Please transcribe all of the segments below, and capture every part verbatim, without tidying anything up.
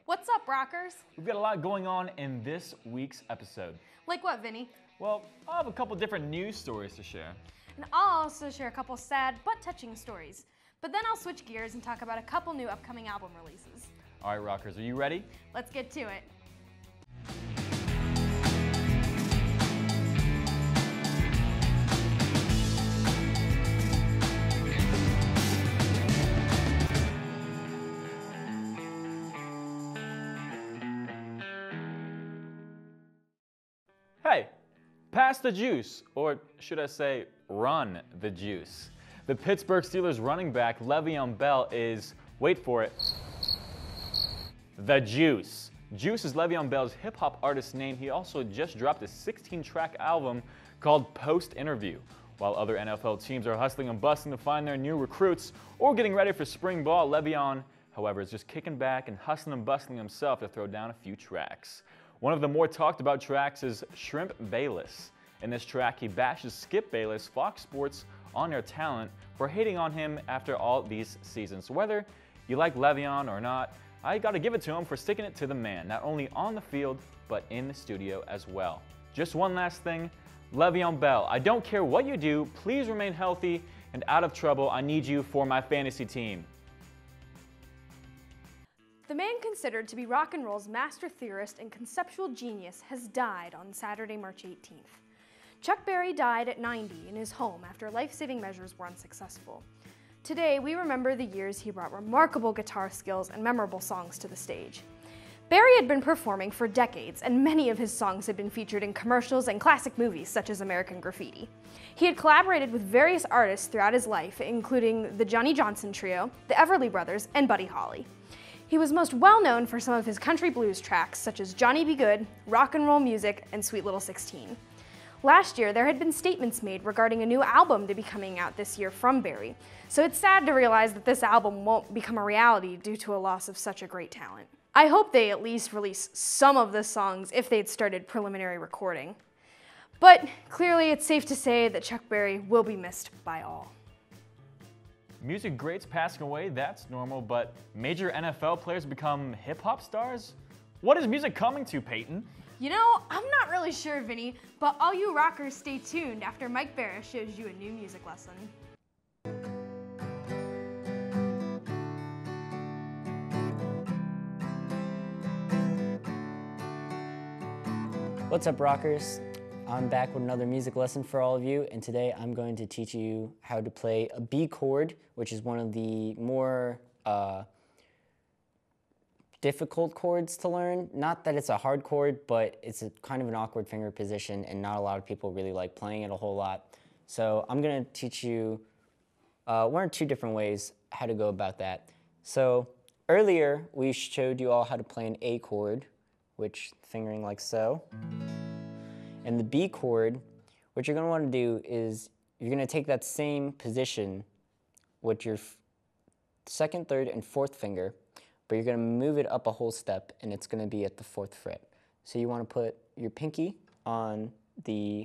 What's up, rockers? We've got a lot going on in this week's episode. Like what, Vinny? Well, I'll have a couple different news stories to share. And I'll also share a couple sad but touching stories. But then I'll switch gears and talk about a couple new upcoming album releases. All right, rockers, are you ready? Let's get to it. Hey, pass the juice, or should I say, run the juice. The Pittsburgh Steelers running back Le'Veon Bell is, wait for it, the Juice. Juice is Le'Veon Bell's hip-hop artist name. He also just dropped a sixteen track album called Post Interview. While other N F L teams are hustling and busting to find their new recruits or getting ready for spring ball, Le'Veon, however, is just kicking back and hustling and bustling himself to throw down a few tracks. One of the more talked about tracks is Shrimp Bayless. In this track, he bashes Skip Bayless, Fox Sports on-air talent, for hating on him after all these seasons. Whether you like Le'Veon or not, I gotta give it to him for sticking it to the man, not only on the field, but in the studio as well. Just one last thing, Le'Veon Bell, I don't care what you do, please remain healthy and out of trouble. I need you for my fantasy team. The man considered to be rock and roll's master theorist and conceptual genius has died on Saturday, March eighteenth. Chuck Berry died at ninety in his home after life-saving measures were unsuccessful. Today, we remember the years he brought remarkable guitar skills and memorable songs to the stage. Berry had been performing for decades, and many of his songs had been featured in commercials and classic movies such as American Graffiti. He had collaborated with various artists throughout his life, including the Johnny Johnson Trio, the Everly Brothers, and Buddy Holly. He was most well known for some of his country blues tracks such as Johnny B. Good, Rock and Roll Music, and Sweet Little sixteen. Last year, there had been statements made regarding a new album to be coming out this year from Berry, so it's sad to realize that this album won't become a reality due to a loss of such a great talent. I hope they at least release some of the songs if they'd started preliminary recording. But clearly it's safe to say that Chuck Berry will be missed by all. Music greats passing away, that's normal, but major N F L players become hip-hop stars? What is music coming to, Peyton? You know, I'm not really sure, Vinny, but all you rockers stay tuned after Mike Barra shows you a new music lesson. What's up, rockers? I'm back with another music lesson for all of you, and today I'm going to teach you how to play a B chord, which is one of the more uh, difficult chords to learn. Not that it's a hard chord, but it's a kind of an awkward finger position, and not a lot of people really like playing it a whole lot. So I'm going to teach you uh, one or two different ways how to go about that. So earlier we showed you all how to play an A chord, which fingering like so. And the B chord, what you're going to want to do is you're going to take that same position with your second, third, and fourth finger, but you're going to move it up a whole step, and it's going to be at the fourth fret. So you want to put your pinky on the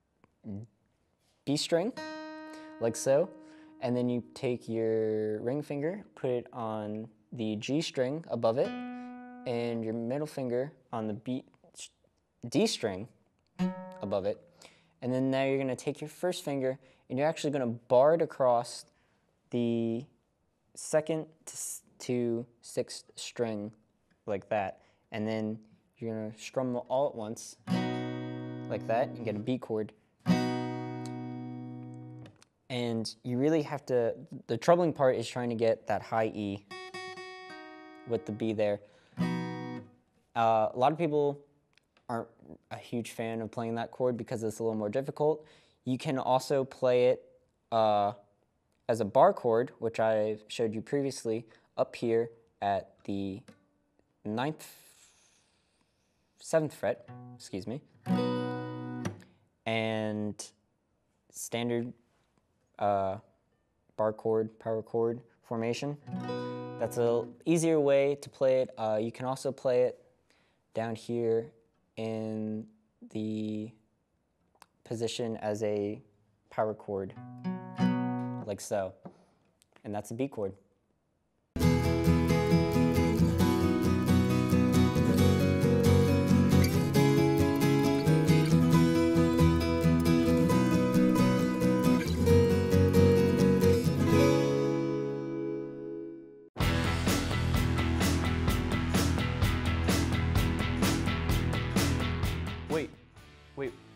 B string, like so, and then you take your ring finger, put it on the G string above it, and your middle finger on the B, D string above it. And then now you're going to take your first finger and you're actually going to bar it across the second to sixth string like that. And then you're going to strum them all at once like that and get a B chord. And you really have to, the troubling part is trying to get that high E with the B there. Uh, a lot of people aren't a huge fan of playing that chord because it's a little more difficult. You can also play it uh, as a bar chord, which I showed you previously, up here at the ninth, seventh fret, excuse me, and standard uh, bar chord, power chord formation. That's an easier way to play it. Uh, you can also play it down here in the position as a power chord, like so. And that's a B chord.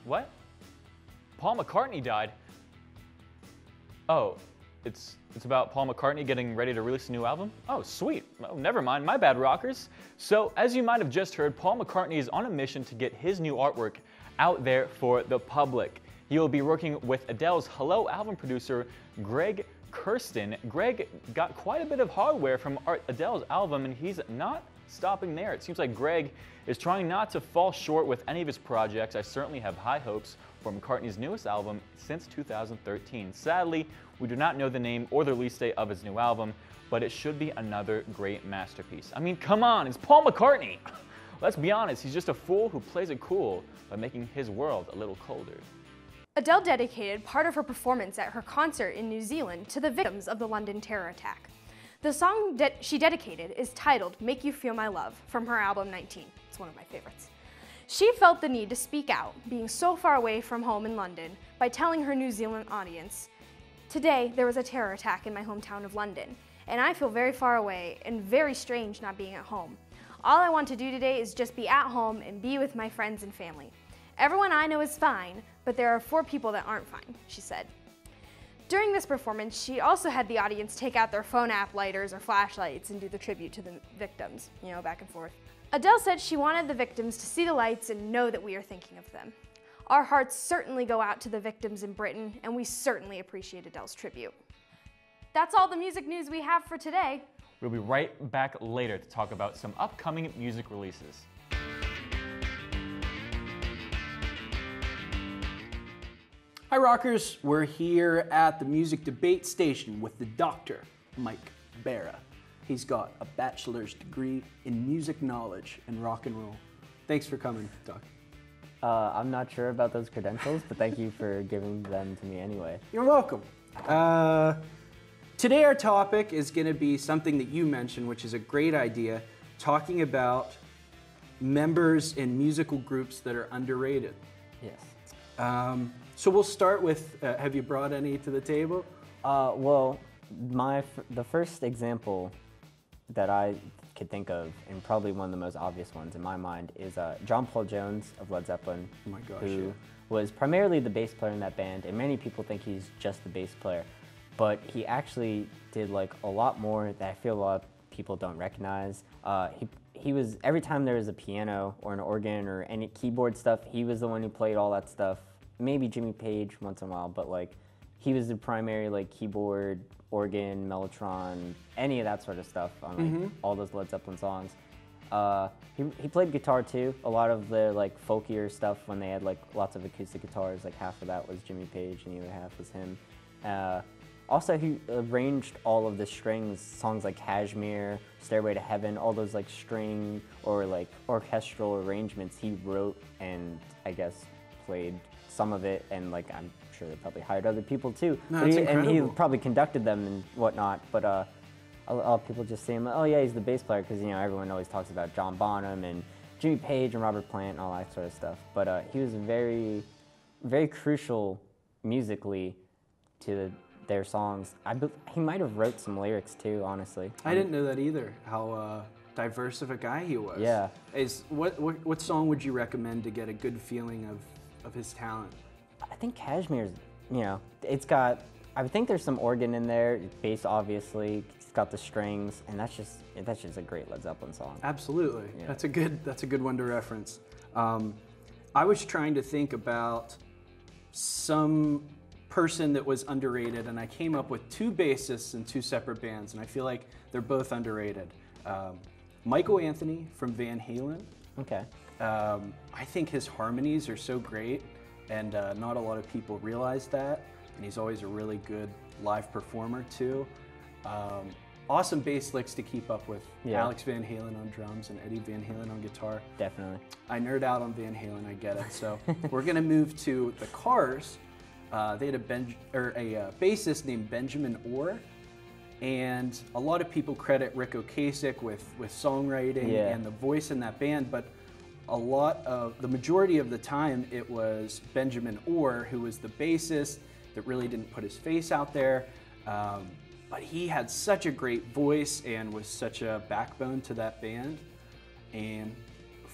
What? Paul McCartney died? Oh, it's it's about Paul McCartney getting ready to release a new album? Oh, sweet. Oh, never mind, my bad, rockers. So, as you might have just heard, Paul McCartney is on a mission to get his new artwork out there for the public. He will be working with Adele's Hello album producer, Greg Kurstin. Greg got quite a bit of hardware from Adele's album, and he's not stopping there. It seems like Greg is trying not to fall short with any of his projects. I certainly have high hopes for McCartney's newest album since two thousand thirteen. Sadly, we do not know the name or the release date of his new album, but it should be another great masterpiece. I mean, come on, it's Paul McCartney. Let's be honest, he's just a fool who plays it cool by making his world a little colder. Adele dedicated part of her performance at her concert in New Zealand to the victims of the London terror attack. The song de- she dedicated is titled Make You Feel My Love from her album nineteen. It's one of my favorites. She felt the need to speak out, being so far away from home in London, by telling her New Zealand audience, "Today there was a terror attack in my hometown of London, and I feel very far away and very strange not being at home. All I want to do today is just be at home and be with my friends and family. Everyone I know is fine, but there are four people that aren't fine," she said. During this performance, she also had the audience take out their phone app lighters or flashlights and do the tribute to the victims, you know, back and forth. Adele said she wanted the victims to see the lights and know that we are thinking of them. Our hearts certainly go out to the victims in Britain, and we certainly appreciate Adele's tribute. That's all the music news we have for today. We'll be right back later to talk about some upcoming music releases. Hi Rockers, we're here at the Music Debate Station with the Doctor Mike Barra. He's got a bachelor's degree in music knowledge and rock and roll. Thanks for coming, Doc. Uh, I'm not sure about those credentials, but thank you for giving them to me anyway. You're welcome. Uh, today our topic is going to be something that you mentioned, which is a great idea, talking about members in musical groups that are underrated. Yes. Um, so we'll start with, uh, have you brought any to the table? Uh, well, my f the first example that I could think of, and probably one of the most obvious ones in my mind, is uh, John Paul Jones of Led Zeppelin, Oh my gosh, who yeah. was primarily the bass player in that band, and many people think he's just the bass player, but he actually did like a lot more that I feel a lot of people don't recognize. Uh, he he was, every time there was a piano or an organ or any keyboard stuff, he was the one who played all that stuff. Maybe Jimmy Page once in a while, but like he was the primary like keyboard, organ, mellotron, any of that sort of stuff on like Mm-hmm. all those Led Zeppelin songs. Uh, he, he played guitar too. A lot of the like folkier stuff when they had like lots of acoustic guitars, like half of that was Jimmy Page and the other half was him. Uh, also, he arranged all of the strings, songs like Kashmir, Stairway to Heaven, all those like string or like orchestral arrangements he wrote and I guess played some of it, and like I'm sure they probably hired other people too. No, But that's he, and he incredible. probably conducted them and whatnot. But uh, a lot of people just say, him, oh yeah, he's the bass player, because you know everyone always talks about John Bonham and Jimmy Page and Robert Plant and all that sort of stuff. But uh, he was very, very crucial musically to their songs. I be he might have wrote some lyrics too, honestly. I didn't know that either, how uh, diverse of a guy he was. Yeah. Is, what, what, what song would you recommend to get a good feeling of, of his talent? I think Kashmir's, you know, it's got, I think there's some organ in there, bass obviously, it's got the strings, and that's just, that's just a great Led Zeppelin song. Absolutely. Yeah. That's a good, that's a good one to reference. Um, I was trying to think about some person that was underrated, and I came up with two bassists in two separate bands, and I feel like they're both underrated. Um, Michael Anthony from Van Halen. Okay. Um, I think his harmonies are so great, and uh, not a lot of people realize that, and he's always a really good live performer too. Um, awesome bass licks to keep up with. Yeah. Alex Van Halen on drums and Eddie Van Halen on guitar. Definitely. I nerd out on Van Halen, I get it. So we're gonna move to the Cars. Uh, they had a, ben or a uh, bassist named Benjamin Orr, and a lot of people credit Rick Ocasek with, with songwriting Yeah. and the voice in that band, but a lot of, the majority of the time it was Benjamin Orr who was the bassist that really didn't put his face out there. Um, but he had such a great voice and was such a backbone to that band. And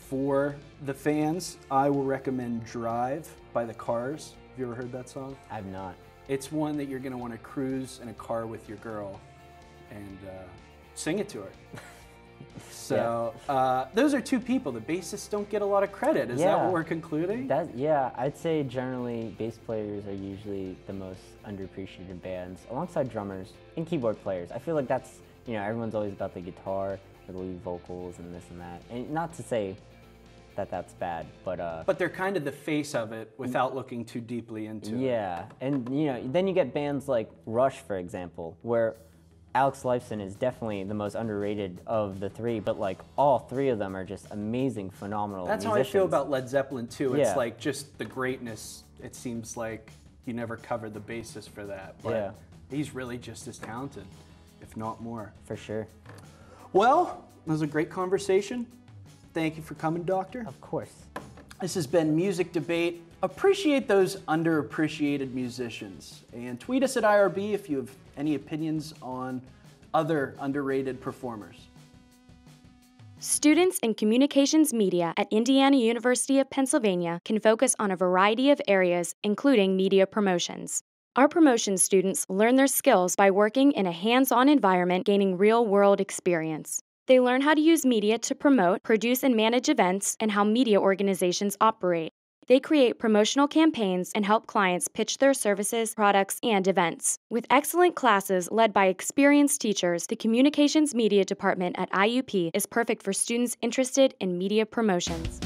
For the fans, I will recommend Drive by The Cars. Have you ever heard that song? I've not. It's one that you're going to want to cruise in a car with your girl and uh, sing it to her. So yeah. uh, those are two people. The bassists don't get a lot of credit. Is yeah. that what we're concluding? That, yeah, I'd say generally bass players are usually the most underappreciated in bands, alongside drummers and keyboard players. I feel like that's, you know, everyone's always about the guitar or the lead vocals and this and that. And not to say that that's bad, but uh, but they're kind of the face of it without looking too deeply into it. Yeah, and you know, then you get bands like Rush, for example, where Alex Lifeson is definitely the most underrated of the three, but like all three of them are just amazing, phenomenal That's musicians. how I feel about Led Zeppelin too. It's Yeah. like just the greatness. It seems like you never covered the bassist for that, but Yeah. he's really just as talented, if not more. For sure. Well, it was a great conversation. Thank you for coming, Doctor. Of course. This has been Music Debate. Appreciate those underappreciated musicians. And tweet us at I R B if you have any opinions on other underrated performers. Students in communications media at Indiana University of Pennsylvania can focus on a variety of areas, including media promotions. Our promotions students learn their skills by working in a hands-on environment, gaining real-world experience. They learn how to use media to promote, produce, and manage events, and how media organizations operate. They create promotional campaigns and help clients pitch their services, products, and events. With excellent classes led by experienced teachers, the Communications Media Department at I U P is perfect for students interested in media promotions.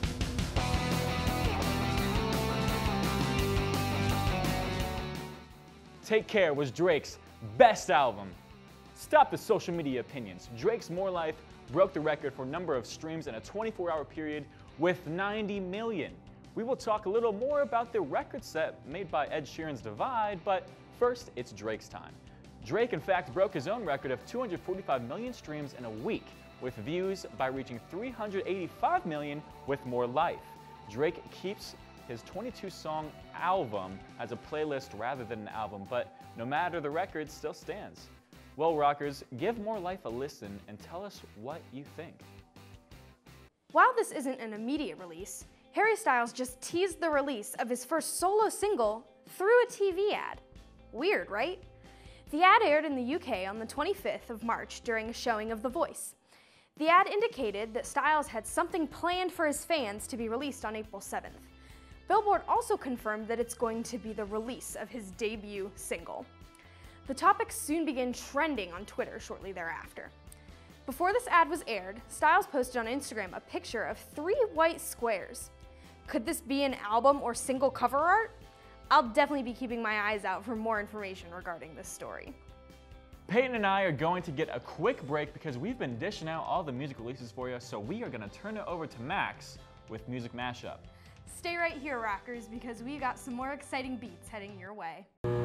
Take Care was Drake's best album. Stop the social media opinions. Drake's More Life broke the record for number of streams in a twenty-four hour period with ninety million. We will talk a little more about the record set made by Ed Sheeran's Divide, but first, it's Drake's time. Drake, in fact, broke his own record of two hundred forty-five million streams in a week, with views by reaching three hundred eighty-five million with More Life. Drake keeps his twenty-two song album as a playlist rather than an album, but no matter the record, still stands. Well, rockers, give More Life a listen and tell us what you think. While this isn't an immediate release, Harry Styles just teased the release of his first solo single through a T V ad. Weird, right? The ad aired in the U K on the twenty-fifth of March during a showing of The Voice. The ad indicated that Styles had something planned for his fans to be released on April seventh. Billboard also confirmed that it's going to be the release of his debut single. The topic soon began trending on Twitter shortly thereafter. Before this ad was aired, Styles posted on Instagram a picture of three white squares. Could this be an album or single cover art? I'll definitely be keeping my eyes out for more information regarding this story. Peyton and I are going to get a quick break because we've been dishing out all the music releases for you, so we are going to turn it over to Max with Music Mashup. Stay right here, rockers, because we got some more exciting beats heading your way.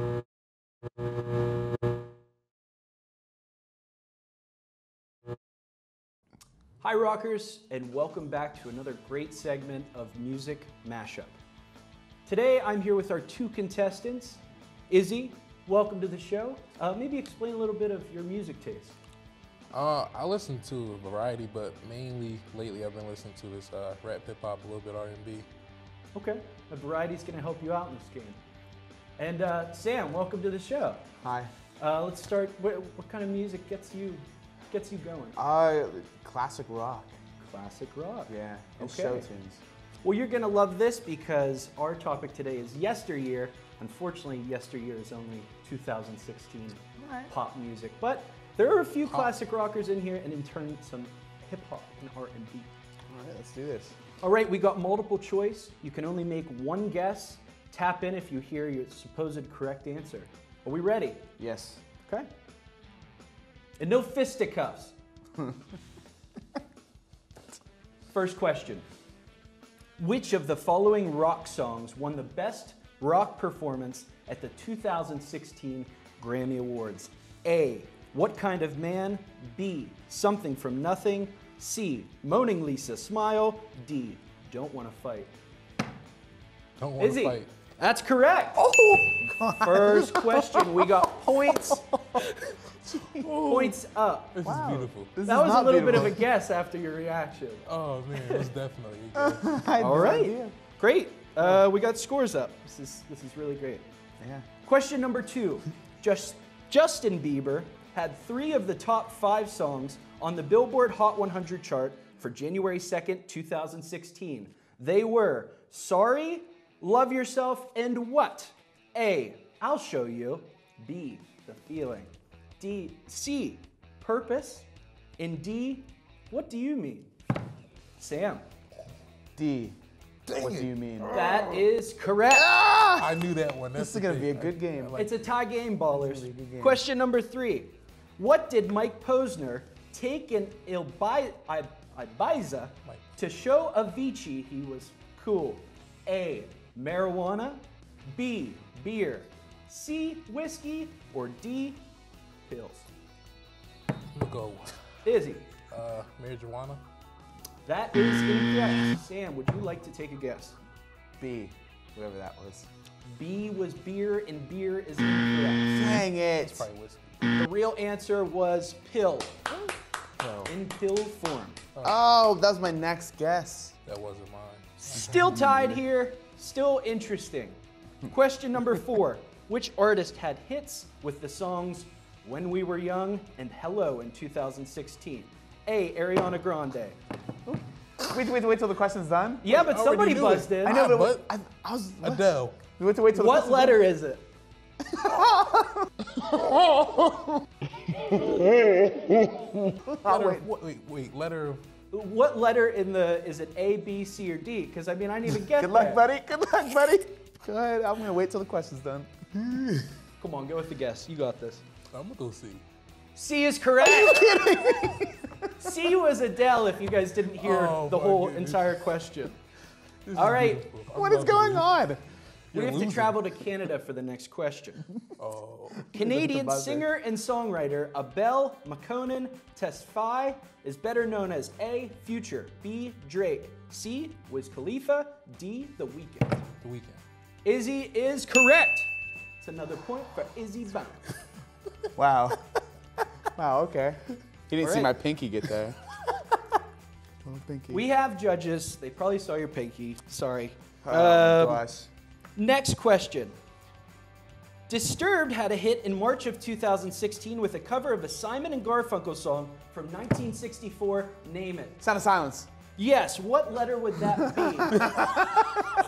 Hi, rockers, and welcome back to another great segment of Music Mashup. Today, I'm here with our two contestants. Izzy, welcome to the show. Uh, maybe explain a little bit of your music taste. Uh, I listen to a variety, but mainly lately I've been listening to this uh, rap, hip hop, a little bit R and B. Okay, a variety's going to help you out in this game. And uh, Sam, welcome to the show. Hi. Uh, let's start. What, what kind of music gets you gets you going? Uh, classic rock. Classic rock. Yeah, and Okay. show tunes. Well, you're going to love this because our topic today is yesteryear. Unfortunately, yesteryear is only two thousand sixteen Alright. pop music, but there are a few Pop. classic rockers in here, and in turn, some hip hop and R and B. All right, let's do this. All right, we got multiple choice. You can only make one guess. Tap in if you hear your supposed correct answer. Are we ready? Yes. Okay. And no fisticuffs. First question. Which of the following rock songs won the best rock performance at the two thousand sixteen Grammy Awards? A. What Kind of Man? B. Something from Nothing? C. Moaning Lisa Smile? D. Don't Want to Fight? Don't want Izzy, to fight. that's correct. Oh, God. First question, we got points. Points up. This Wow. is beautiful. This That is was a not little bit beautiful. of a guess after your reaction. Oh man, it was definitely good. I had All no right, idea. great. Uh, we got scores up. This is this is really great. Yeah. Question number two. Just, Justin Bieber had three of the top five songs on the Billboard Hot one hundred chart for January second, two thousand sixteen. They were Sorry, Love Yourself, and what? A, I'll Show You. B, The Feeling. D, C, Purpose. And D, What Do You Mean? Sam. D. Dang what it. do you mean? That is correct. I knew that one. That's This is the gonna be a thing. good I- game. I like- It's a tie game, ballers. Really good game. Question number three. What did Mike Posner take in Ilbi- I- Ibiza Mike. to show Avicii he was cool? A, marijuana. B, beer. C, whiskey. Or D, pills. I'm gonna go. Izzy. Uh, marijuana. That is incorrect. Sam, would you like to take a guess? B. Whatever that was. B was beer, and beer is incorrect. Dang It's it. probably whiskey. The real answer was pill, Oh. in pill form. Oh, that was my next guess. That wasn't mine. Still tied here, still interesting. Question number four. Which artist had hits with the songs When We Were Young and Hello in two thousand sixteen? A, Ariana Grande. Wait, wait, wait till the question's done. Yeah, but I already somebody knew buzzed it. in. I know, but, but- I, I was. What? Adele. We wait to wait till the What question's letter is it? done. Letter, wait. wait, wait, wait. Letter of. What letter in the, is it A, B, C, or D? Because I mean, I didn't even get Good luck, there. buddy. Good luck, buddy. Go ahead. I'm gonna wait till the question's done. Come on, go with the guess. You got this. I'm gonna go see. C is correct. C was Adele if you guys didn't hear Oh, the my whole goodness. entire question. This All is right. beautiful. I What is love going it. on? We You're have to losing. travel to Canada for the next question. Oh. Canadian buzzer. singer and songwriter Abel McConan Tesfaye is better known as A, Future, B, Drake, C, Wiz Khalifa, D, The Weeknd. The weekend. Izzy is correct. It's another point for Izzy Bound. Wow. Wow. Okay. He didn't All see right. my pinky get there. Little pinky. We have judges. They probably saw your pinky. Sorry. Oh Um, gosh. Next question. Disturbed had a hit in March of two thousand sixteen with a cover of a Simon and Garfunkel song from nineteen sixty-four. Name it. Sound of silence. Yes, what letter would that be?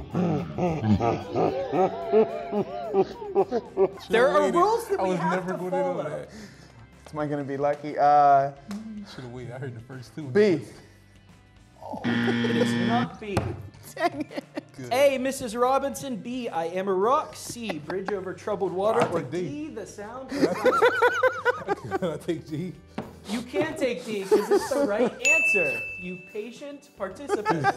There are waited. rules that I we was have never to gonna follow. do that. Am I gonna be lucky? Uh, Should have waited. I heard the first two. B. It is not B. Good. A, Missus Robinson. B, I Am a Rock. C, Bridge Over Troubled Water. I Or take D. D, The Sound of Silence. I take G. You can take D because it's the right answer. You patient participant.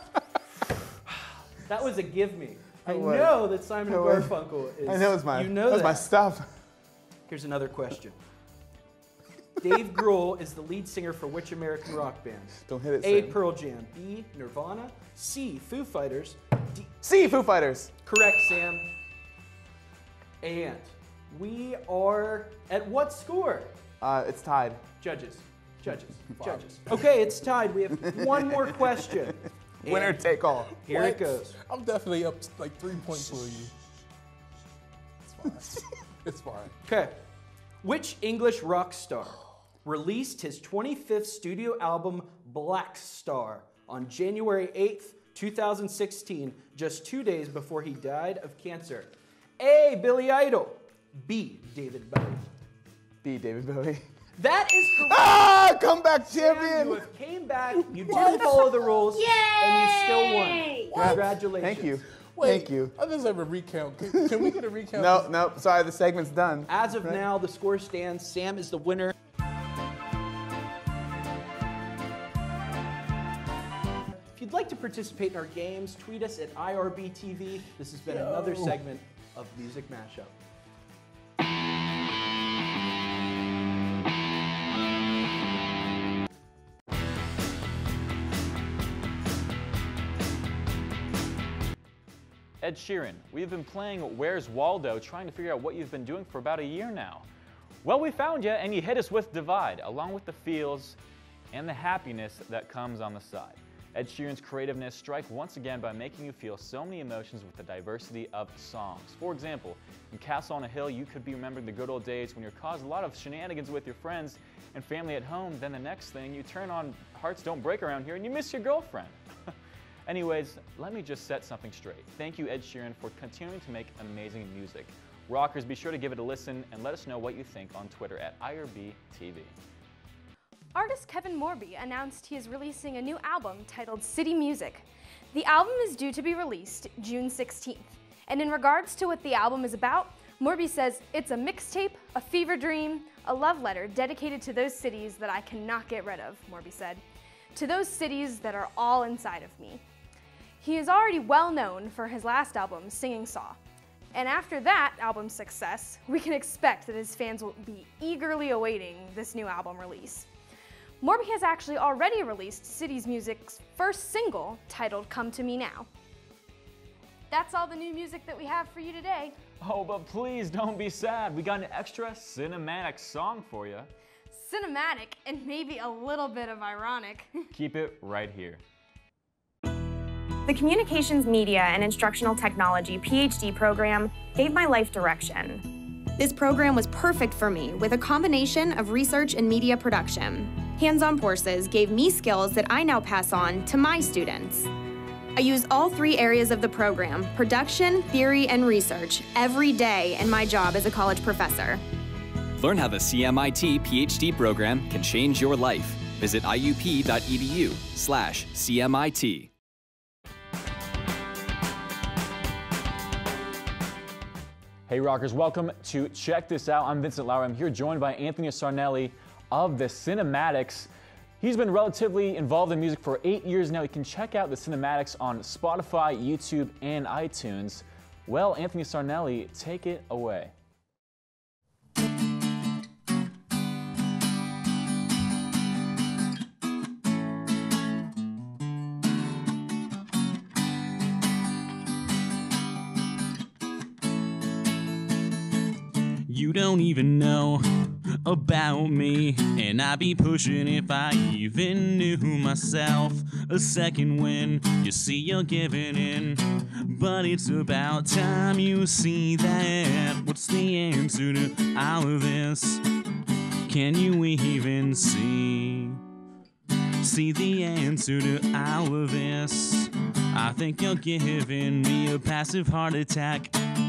That was a give me. I It was. know that Simon It and was. Garfunkel is. I know it's my. You know that was that. my stuff. Here's another question. Dave Grohl is the lead singer for which American rock band? Don't hit it. A, Sam. Pearl Jam. B, Nirvana. C, Foo Fighters. D, C. Foo Fighters. correct, Sam. And we are at what score? Uh, it's tied. Judges. Judges. Judges. Okay, it's tied. We have one more question. Winner And take all. Here What? it goes. I'm definitely up like three points for you. It's fine. It's fine. Okay. Which English rock star released his twenty-fifth studio album Black Star on January eighth, two thousand sixteen, just two days before he died of cancer? A, Billy Idol. B, David Bowie. B. David Bowie. That is correct. Ah, comeback Sam, champion. you have came back, you didn't follow the rules, and you still won. Congratulations. Thank you. Wait, Thank you. I just have a recount. Can, can we get a recount? No, no, sorry, the segment's done. As of now, the score stands. Sam is the winner. If you'd like to participate in our games, tweet us at I R B T V. This has been another Yo. segment of Music Mashup. Ed Sheeran, we've been playing Where's Waldo, trying to figure out what you've been doing for about a year now. Well, we found you, and you hit us with Divide, along with the feels and the happiness that comes on the side. Ed Sheeran's creativeness strike once again by making you feel so many emotions with the diversity of songs. For example, in Castle on a Hill, you could be remembering the good old days when you caused a lot of shenanigans with your friends and family at home. Then the next thing, you turn on Hearts Don't Break Around Here and you miss your girlfriend. Anyways, let me just set something straight. Thank you, Ed Sheeran, for continuing to make amazing music. Rockers, be sure to give it a listen and let us know what you think on Twitter at I R B T V. Artist Kevin Morby announced he is releasing a new album titled City Music. The album is due to be released June sixteenth. And in regards to what the album is about, Morby says it's a mixtape, a fever dream, a love letter dedicated to those cities that I cannot get rid of, Morby said. To those cities that are all inside of me. He is already well known for his last album, Singing Saw. And after that album's success, we can expect that his fans will be eagerly awaiting this new album release. Morby has actually already released City Music's first single, titled Come to Me Now. That's all the new music that we have for you today. Oh, but please don't be sad. We got an extra cinematic song for you. Cinematic and maybe a little bit of ironic. Keep it right here. The Communications, Media, and Instructional Technology P H D program gave my life direction. This program was perfect for me with a combination of research and media production. Hands-on courses gave me skills that I now pass on to my students. I use all three areas of the program, production, theory, and research, every day in my job as a college professor. Learn how the C M I T P H D program can change your life. Visit I U P dot E D U slash C M I T. Hey Rockers, welcome to Check This Out. I'm Vincent Lauer. I'm here joined by Anthony Sarnelli of the Cinematics. He's been relatively involved in music for eight years now. You can check out the Cinematics on Spotify, YouTube, and iTunes. Well, Anthony Sarnelli, take it away. You don't even know about me, and I'd be pushing if I even knew myself. A second win, you see you're giving in, but it's about time you see that. What's the answer to all of this? Can you even see? See the answer to all of this? I think you're giving me a passive heart attack.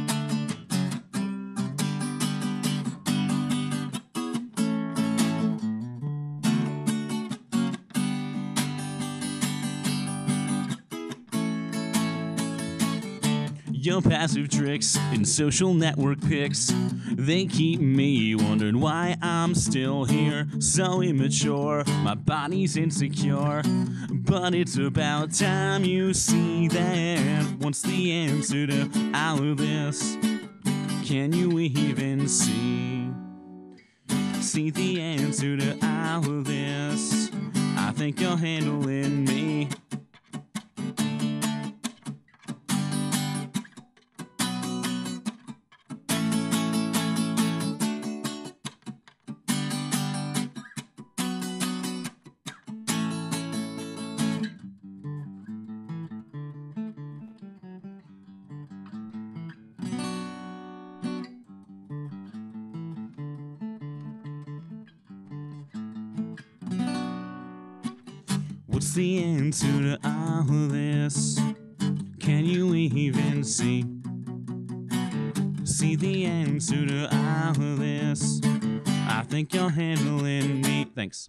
Your passive tricks and social network pics, they keep me wondering why I'm still here. So immature, my body's insecure, but it's about time you see that. What's the answer to all of this? Can you even see? See the answer to all of this? I think you're handling me. What's the answer to all of this? Can you even see? See the answer to all of this? I think you're handling me. Thanks.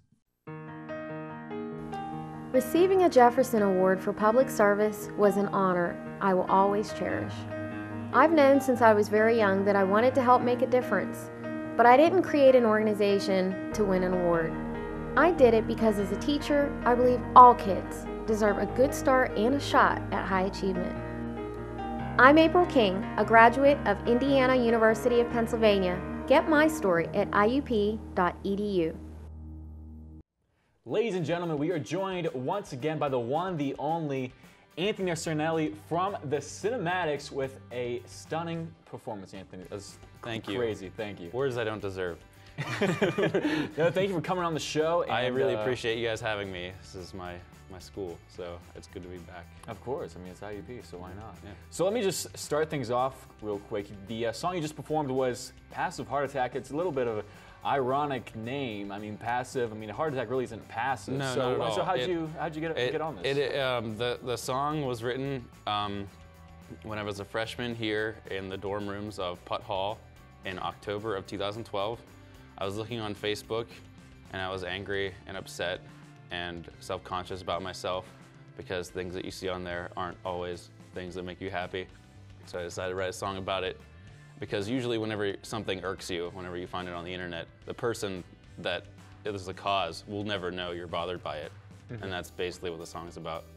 Receiving a Jefferson Award for public service was an honor I will always cherish. I've known since I was very young that I wanted to help make a difference, but I didn't create an organization to win an award. I did it because as a teacher, I believe all kids deserve a good start and a shot at high achievement. I'm April King, a graduate of Indiana University of Pennsylvania. Get my story at I U P dot E D U. Ladies and gentlemen, we are joined once again by the one, the only, Anthony Sarnelli from the Cinematics with a stunning performance, Anthony. That's Thank you. Crazy, thank you. Words I don't deserve. No, thank you for coming on the show. And, I really uh, appreciate you guys having me. This is my, my school, so it's good to be back. Of course. I mean, it's I U P, so why not? Yeah. So let me just start things off real quick. The uh, song you just performed was Passive Heart Attack. It's a little bit of an ironic name. I mean, passive. I mean, heart attack really isn't passive. No, so, not at all. So how'd It- you how'd you get it, get on this? It, um, the the song was written um, when I was a freshman here in the dorm rooms of Putt Hall in October of two thousand twelve. I was looking on Facebook, and I was angry and upset and self-conscious about myself because things that you see on there aren't always things that make you happy. So I decided to write a song about it. Because usually whenever something irks you, whenever you find it on the internet, the person that is the cause will never know you're bothered by it. Mhm. And that's basically what the song is about.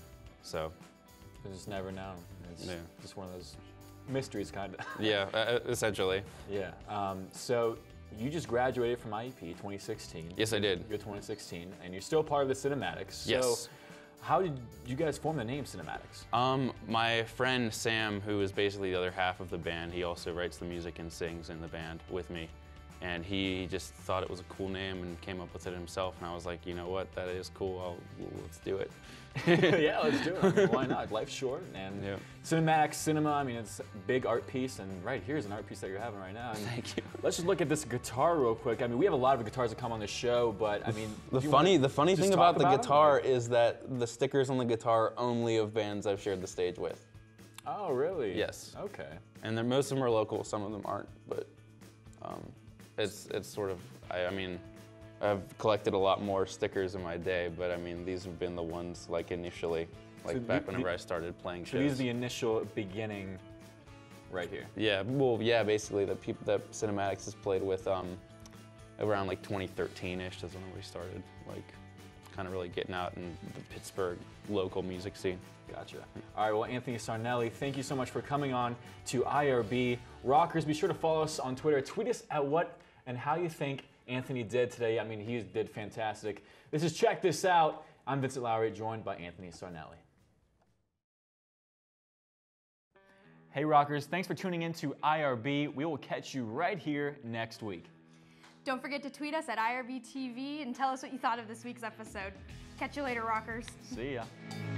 So. You just never know. It's Yeah. just one of those mysteries, kind of. Yeah, uh, essentially. Yeah. Um, so you just graduated from I U P twenty sixteen. Yes, I did. You're twenty sixteen, and you're still part of the Cinematics. So Yes. how did you guys form the name Cinematics? Um, my friend Sam, who is basically the other half of the band, he also writes the music and sings in the band with me. And he just thought it was a cool name and came up with it himself. And I was like, you know what, that is cool, I'll, let's do it. Yeah, let's do it. I mean, why not? Life's short, and Yeah. Cinematics cinema, I mean, it's a big art piece, and right here's an art piece that you're having right now. And Thank you. Let's just look at this guitar real quick. I mean, we have a lot of guitars that come on the show, but I mean, The do you funny, wanna the funny just thing talk about the them? guitar is that the stickers on the guitar are only of bands I've shared the stage with. Oh, really? Yes. Okay. And they're, most of them are local, some of them aren't, but um, it's it's sort of, I, I mean, I've collected a lot more stickers in my day, but I mean, these have been the ones like initially, like So back the- whenever the- I started playing So shows. these are the initial beginning right here. Yeah, well, yeah, basically the people that Cinematics has played with um, around like twenty thirteen-ish is when we started, like kind of really getting out in the Pittsburgh local music scene. Gotcha. All right, well, Anthony Sarnelli, thank you so much for coming on to I R B. Rockers, be sure to follow us on Twitter. Tweet us at what and how you think Anthony did today. I mean, he did fantastic. This is Check This Out. I'm Vincent Lowry, joined by Anthony Sarnelli. Hey, Rockers, thanks for tuning in to I R B. We will catch you right here next week. Don't forget to tweet us at I R B T V and tell us what you thought of this week's episode. Catch you later, Rockers. See ya.